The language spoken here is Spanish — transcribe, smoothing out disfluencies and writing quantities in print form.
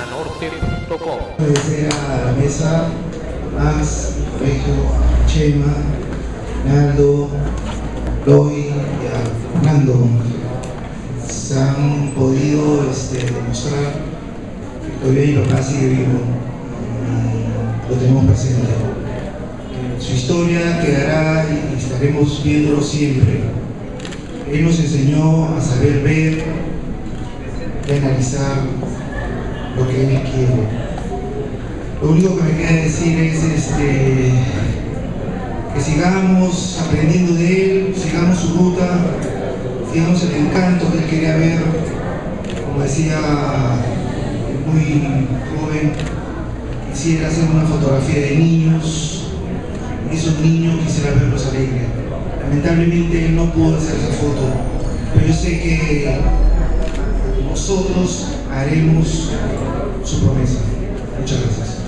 zonanorte.com. Agradecer a la mesa, Max, Regio, Chema, Naldo, Loy y a Fernando. Se han podido demostrar que todavía Ilocá sigue vivo, lo tenemos presente. Su historia quedará y estaremos viéndolo siempre. Él nos enseñó a saber ver y analizar lo que él quiere. Lo único que me queda decir es que sigamos aprendiendo de él, sigamos su ruta, sigamos el encanto que él quería ver. Como decía, muy joven, quisiera hacer una fotografía de niños, esos niños quisiera verlos alegres. Lamentablemente él no pudo hacer esa foto, pero yo sé que nosotros haremos su promesa. Muchas gracias.